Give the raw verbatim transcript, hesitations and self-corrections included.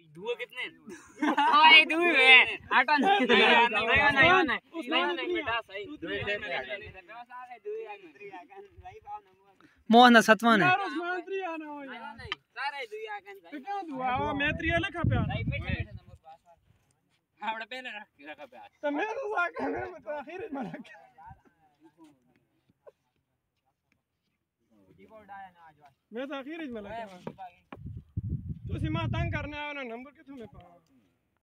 दुआ कितने ओए दुई है आटा नहीं नहीं नहीं नहीं नहीं बेटा सही दुई ले मोहन सतवन है मंत्री आना हो यार नहीं सारे दुई आगन क्या दुआ ओ मैत्री लिखा पे भाई बैठे बैठे नंबर पास आवड़ा पेन रख रखा पे तो मैं तो साके में तो आखिर में रख कीबोर्ड आया ना आज मैं तो आखिर में लगा तो सीमा तंग करने आया ना नंबर किथों में पा